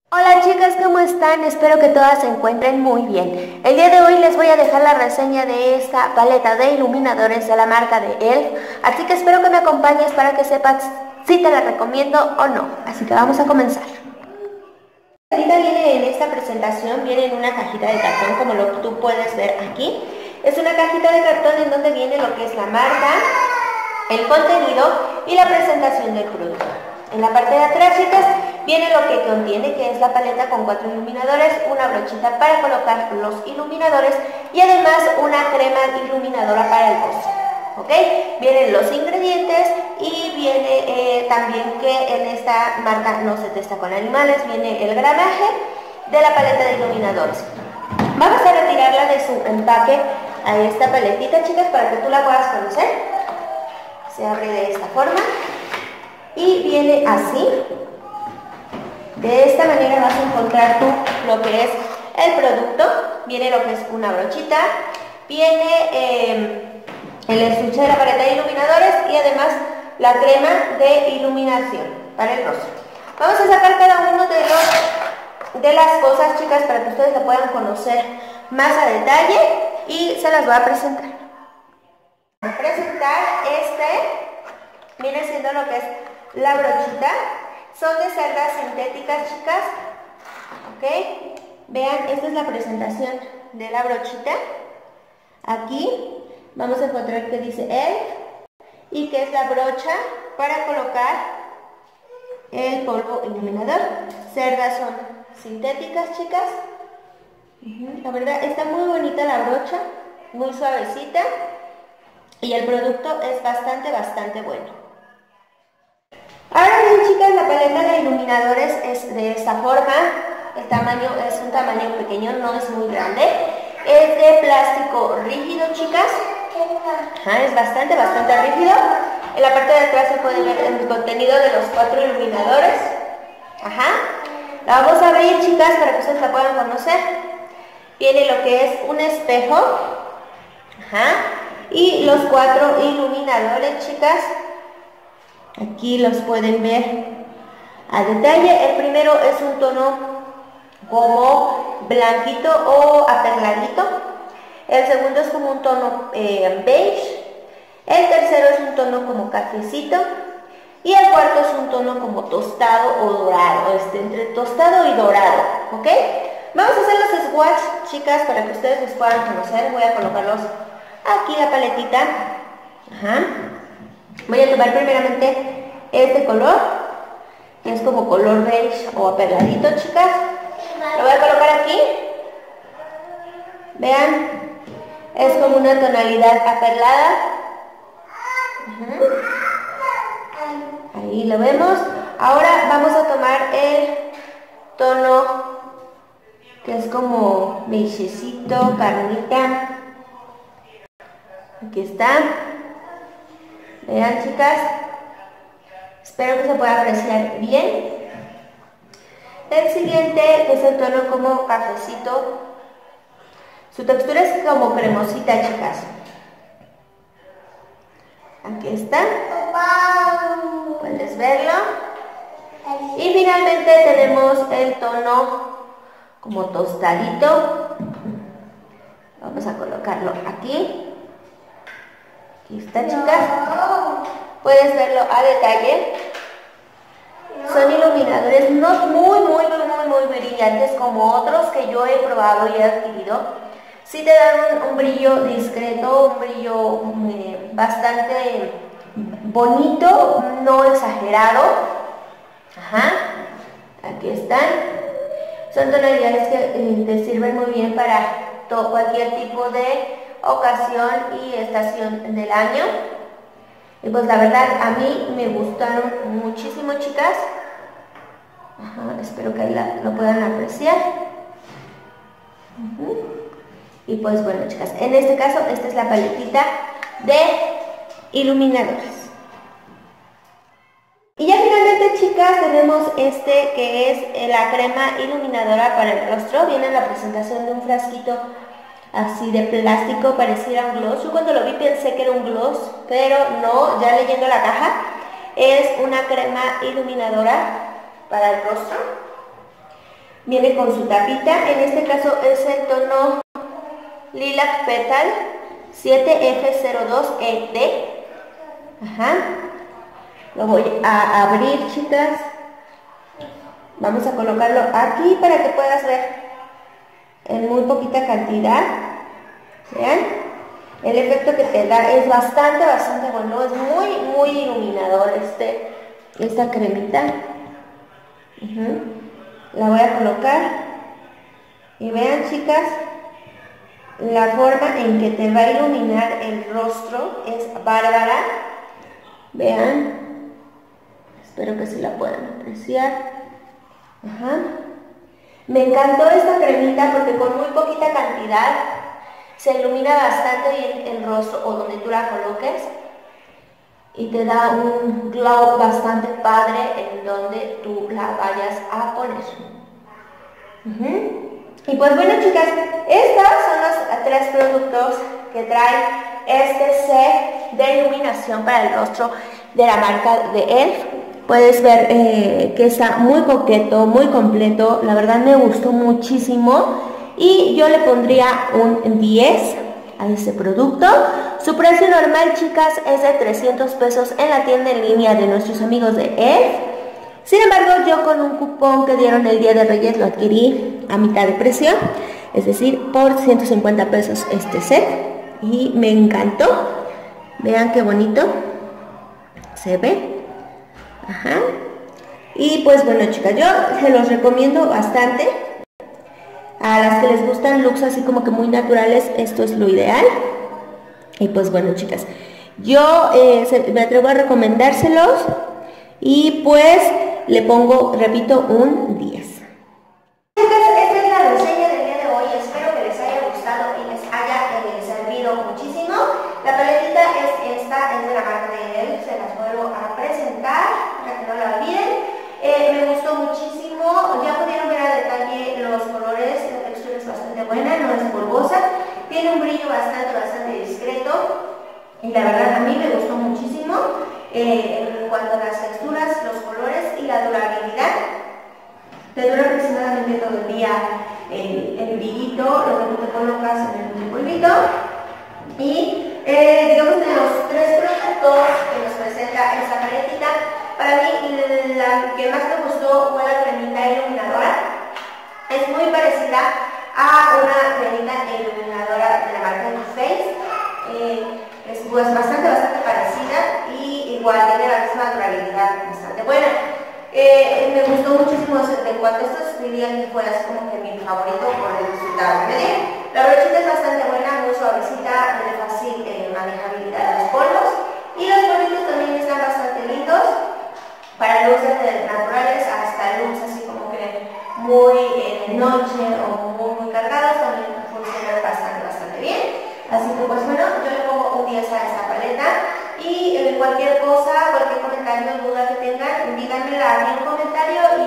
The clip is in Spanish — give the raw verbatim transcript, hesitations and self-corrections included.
Hola chicas, ¿cómo están? Espero que todas se encuentren muy bien. El día de hoy les voy a dejar la reseña de esta paleta de iluminadores de la marca de E L F, así que espero que me acompañes para que sepas si te la recomiendo o no. Así que vamos a comenzar. La paleta viene en esta presentación, viene en una cajita de cartón como lo que tú puedes ver aquí. Es una cajita de cartón en donde viene lo que es la marca, el contenido y la presentación del producto. En la parte de atrás, chicas, viene lo que contiene, que es la paleta con cuatro iluminadores, una brochita para colocar los iluminadores y además una crema iluminadora para el rostro. ¿Ok? Vienen los ingredientes y viene eh, también que en esta marca no se testa con animales, viene el gramaje de la paleta de iluminadores. Vamos a retirarla de su empaque a esta paletita, chicas, para que tú la puedas conocer. Se abre de esta forma y viene así. De esta manera vas a encontrar tú lo que es el producto. Viene lo que es una brochita, viene eh, el estuche de la paleta de iluminadores y además la crema de iluminación para el rostro. Vamos a sacar cada uno de, los, de las cosas, chicas, para que ustedes la puedan conocer más a detalle y se las voy a presentar. Voy a presentar este, viene siendo lo que es la brochita. Son de cerdas sintéticas, chicas. Ok. Vean, esta es la presentación de la brochita. Aquí vamos a encontrar que dice E L F y que es la brocha para colocar el polvo iluminador. Cerdas son sintéticas, chicas. La verdad está muy bonita la brocha, muy suavecita y el producto es bastante, bastante bueno. Ahora bien, chicas, la paleta de iluminadores es de esta forma. El tamaño es un tamaño pequeño, no es muy grande. Es de plástico rígido, chicas. Ajá, es bastante, bastante rígido. En la parte de atrás se puede ver el contenido de los cuatro iluminadores. Ajá. La vamos a abrir, chicas, para que ustedes la puedan conocer. Tiene lo que es un espejo. Ajá. Y los cuatro iluminadores, chicas. Aquí los pueden ver a detalle. El primero es un tono como blanquito o aperladito. El segundo es como un tono eh, beige. El tercero es un tono como cafecito. Y el cuarto es un tono como tostado o dorado, este, entre tostado y dorado. ¿Ok? Vamos a hacer los swatch, chicas, para que ustedes los puedan conocer. Voy a colocarlos aquí la paletita. Ajá. Voy a tomar primeramente este color, que es como color beige o aperladito, chicas. Lo voy a colocar aquí. Vean, es como una tonalidad aperlada. Uh-huh. Ahí lo vemos. Ahora vamos a tomar el tono que es como beigecito, carnita. Aquí está. Vean, chicas, espero que se pueda apreciar bien. El siguiente es el tono como cafecito. Su textura es como cremosita, chicas. Aquí está. Puedes verlo. Y finalmente tenemos el tono como tostadito. Vamos a colocarlo aquí. Aquí está, chicas. Puedes verlo a detalle. Son iluminadores no muy, muy, muy, muy brillantes como otros que yo he probado y he adquirido. Sí te dan un, un brillo discreto, un brillo eh, bastante bonito, no exagerado. Ajá. Aquí están. Son tonalidades que eh, te sirven muy bien para todo, cualquier tipo de ocasión y estación del año. Y pues la verdad a mí me gustaron muchísimo, chicas. Ajá, espero que la, lo puedan apreciar. Uh-huh. Y pues bueno, chicas, en este caso esta es la paletita de iluminadores. Y ya finalmente, chicas, tenemos este que es la crema iluminadora para el rostro. Viene en la presentación de un frasquito así de plástico, pareciera un gloss. Yo cuando lo vi pensé que era un gloss, pero no, ya leyendo la caja, es una crema iluminadora para el rostro. Viene con su tapita, en este caso es el tono Lilac Petal siete F cero dos E D. Ajá. Lo voy a abrir, chicas. Vamos a colocarlo aquí para que puedas ver en muy poquita cantidad. Vean, el efecto que te da es bastante, bastante bueno. Es muy, muy iluminador este, esta cremita. Uh-huh. La voy a colocar. Y vean, chicas, la forma en que te va a iluminar el rostro es bárbara. Vean. Espero que se la puedan apreciar. Ajá. Me encantó esta cremita porque con muy poquita cantidad se ilumina bastante bien el rostro o donde tú la coloques y te da un glow bastante padre en donde tú la vayas a poner. Uh-huh. Y pues bueno, chicas, estos son los tres productos que trae este set de iluminación para el rostro de la marca de E L F. Puedes ver eh, que está muy coqueto, muy completo. La verdad me gustó muchísimo y yo le pondría un diez a este producto. Su precio normal, chicas, es de trescientos pesos en la tienda en línea de nuestros amigos de E L F. Sin embargo, yo con un cupón que dieron el Día de Reyes lo adquirí a mitad de precio, es decir, por ciento cincuenta pesos este set y me encantó. Vean qué bonito se ve. Ajá. Y pues bueno, chicas, yo se los recomiendo bastante. A las que les gustan looks así como que muy naturales, esto es lo ideal. Y pues bueno, chicas, yo eh, se, me atrevo a recomendárselos y pues le pongo, repito, un diez. Chicas, esta es la reseña del día de hoy. Espero que les haya gustado y les haya eh, servido muchísimo. La paletita es esta, es de la marca de E L F, se las vuelvo a presentar para que no la olviden. Eh, me gustó muchísimo, ya pudieron ver a detalle los colores, la textura es bastante buena, no es polvosa, tiene un brillo bastante, bastante discreto y la verdad a mí me gustó muchísimo eh, en cuanto a las texturas, los colores y la durabilidad. Te dura aproximadamente todo el día el, el brillito, lo que tú te colocas en el polvito. Y eh, digamos de los tres productos que nos presenta esta paletita, para mí la que más me gustó fue la cremita iluminadora. Es muy parecida a una cremita iluminadora de la marca Too Faced. Eh, es pues bastante, bastante parecida y igual tiene la misma durabilidad bastante buena. Eh, me gustó muchísimo en cuanto a estos diría que fue así como que mi favorito por el resultado que me dio. La brochita es bastante buena, muy suavecita, de fácil eh, manejabilidad de los polvos y los polvitos también están bastante lindos para looks naturales hasta looks así como que muy eh, de noche o muy, muy cargados también funcionan bastante, bastante bien. Así que pues bueno, yo le pongo un diez a esta paleta. Y eh, cualquier cosa, cualquier comentario o duda que tengan, díganmela aquí en un comentario y